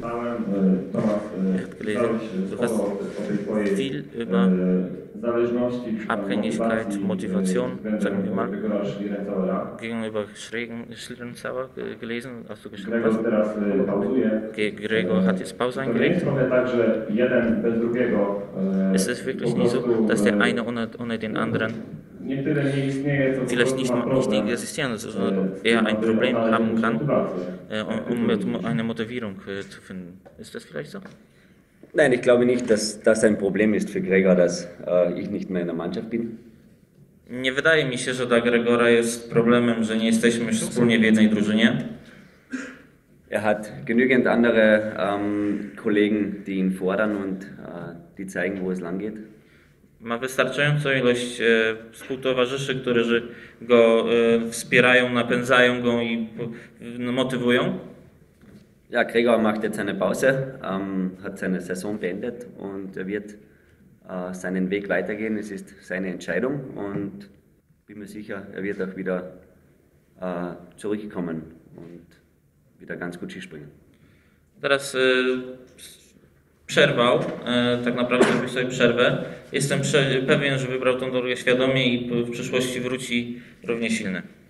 Du hast viel über Abhängigkeit, Motivation, sagen wir mal, gegenüber Schlierenzauer gelesen. Hast du geschrieben was? Gregor hat jetzt Pause eingelegt. Es ist wirklich nicht so, dass der eine ohne den anderen vielleicht nicht existieren, sondern eher ein Problem haben kann, um eine Motivierung zu finden. Ist das vielleicht so? Nein, ich glaube nicht, dass das ein Problem ist für Gregor, dass ich nicht mehr in der Mannschaft bin. Nie wydaje mi się, że dla Gregora jest problemem, że nie jesteśmy wspólnie w jednej drużynie. Er hat genügend andere Kollegen, die ihn fordern und die zeigen, wo es lang geht. Ma wystarczającą ilość współtowarzyszy, którzy go wspierają, napędzają go i motywują. Ja, Gregor macht jetzt eine Pause, hat seine Saison beendet und er wird seinen Weg weitergehen. Es ist seine Entscheidung und bin mir sicher, er wird auch wieder zurückkommen und wieder ganz gut Skispringen. Teraz przerwał, tak naprawdę zrobił sobie przerwę. Jestem pewien, że wybrał tą drogę świadomie i w przyszłości wróci równie silny.